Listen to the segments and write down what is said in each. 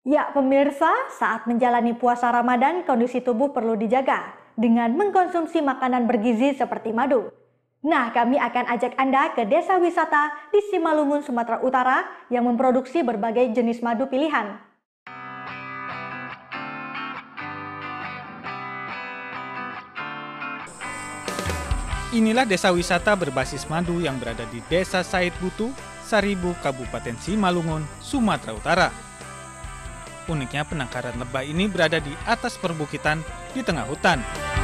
Ya, pemirsa, saat menjalani puasa Ramadan, kondisi tubuh perlu dijaga dengan mengkonsumsi makanan bergizi seperti madu. Nah, kami akan ajak Anda ke desa wisata di Simalungun, Sumatera Utara yang memproduksi berbagai jenis madu pilihan. Inilah desa wisata berbasis madu yang berada di Desa Said Butu, Saribu, Kabupaten Simalungun, Sumatera Utara. Uniknya penangkaran lebah ini berada di atas perbukitan di tengah hutan.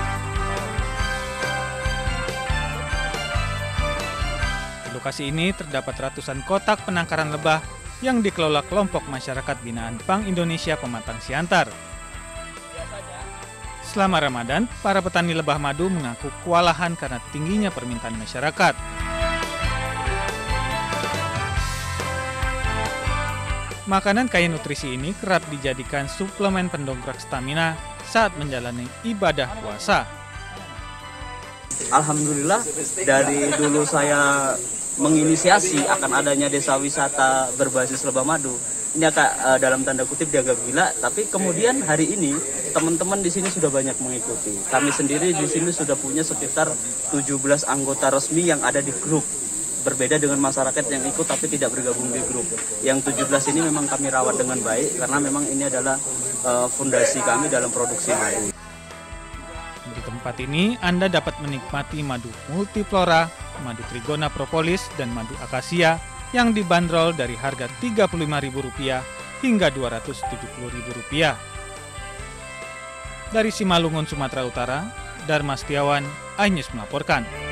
Di lokasi ini terdapat ratusan kotak penangkaran lebah yang dikelola kelompok masyarakat binaan Bank Indonesia Pematang Siantar. Selama Ramadan, para petani lebah madu mengaku kewalahan karena tingginya permintaan masyarakat. Makanan kaya nutrisi ini kerap dijadikan suplemen pendongkrak stamina saat menjalani ibadah puasa. Alhamdulillah, dari dulu saya menginisiasi akan adanya desa wisata berbasis lebah madu. Ini dalam tanda kutip dianggap gila, tapi kemudian hari ini teman-teman di sini sudah banyak mengikuti. Kami sendiri di sini sudah punya sekitar 17 anggota resmi yang ada di grup. Berbeda dengan masyarakat yang ikut tapi tidak bergabung di grup. Yang 17 ini memang kami rawat dengan baik karena memang ini adalah fondasi kami dalam produksi madu. Di tempat ini Anda dapat menikmati madu multiflora, madu trigona propolis, dan madu akasia yang dibanderol dari harga Rp35.000 hingga Rp270.000. Dari Simalungun, Sumatera Utara, Dharma Setiawan, iNews melaporkan.